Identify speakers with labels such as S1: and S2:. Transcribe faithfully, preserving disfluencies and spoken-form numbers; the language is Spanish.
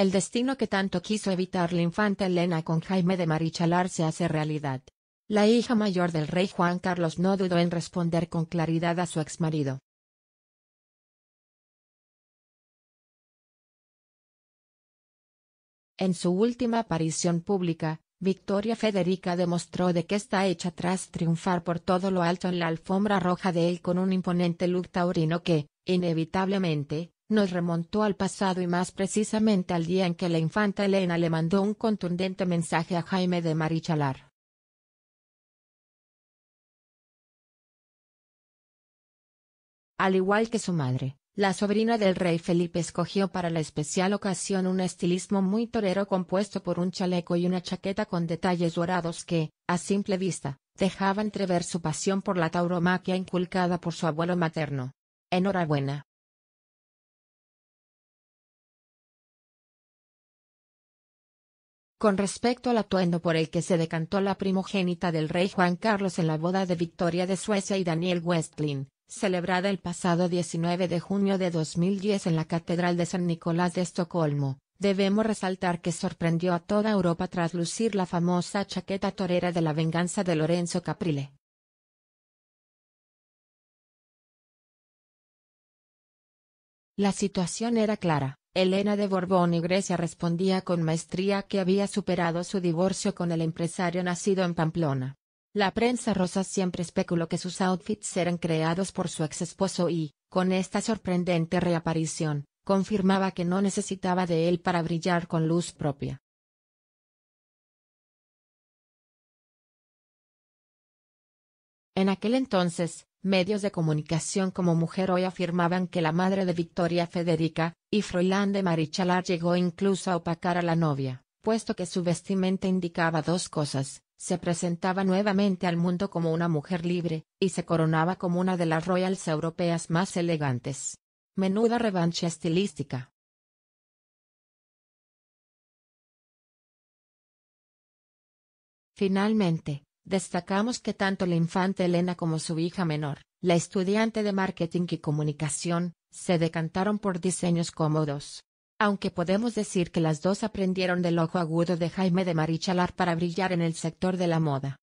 S1: El destino que tanto quiso evitar la infanta Elena con Jaime de Marichalar se hace realidad. La hija mayor del rey Juan Carlos no dudó en responder con claridad a su exmarido. En su última aparición pública, Victoria Federica demostró de qué está hecha tras triunfar por todo lo alto en la alfombra roja de él con un imponente look taurino que, inevitablemente, nos remontó al pasado y más precisamente al día en que la infanta Elena le mandó un contundente mensaje a Jaime de Marichalar. Al igual que su madre, la sobrina del rey Felipe escogió para la especial ocasión un estilismo muy torero compuesto por un chaleco y una chaqueta con detalles dorados que, a simple vista, dejaban entrever su pasión por la tauromaquia inculcada por su abuelo materno. Enhorabuena. Con respecto al atuendo por el que se decantó la primogénita del rey Juan Carlos en la boda de Victoria de Suecia y Daniel Westlin, celebrada el pasado diecinueve de junio de dos mil diez en la Catedral de San Nicolás de Estocolmo, debemos resaltar que sorprendió a toda Europa tras lucir la famosa chaqueta torera de la venganza de Lorenzo Caprile. La situación era clara. Elena de Borbón y Grecia respondía con maestría que había superado su divorcio con el empresario nacido en Pamplona. La prensa rosa siempre especuló que sus outfits eran creados por su exesposo y, con esta sorprendente reaparición, confirmaba que no necesitaba de él para brillar con luz propia. En aquel entonces, medios de comunicación como Mujer Hoy afirmaban que la madre de Victoria Federica, y Froilán de Marichalar llegó incluso a opacar a la novia, puesto que su vestimenta indicaba dos cosas: se presentaba nuevamente al mundo como una mujer libre, y se coronaba como una de las royals europeas más elegantes. Menuda revancha estilística. Finalmente, destacamos que tanto la infanta Elena como su hija menor, la estudiante de marketing y comunicación, se decantaron por diseños cómodos. Aunque podemos decir que las dos aprendieron del ojo agudo de Jaime de Marichalar para brillar en el sector de la moda.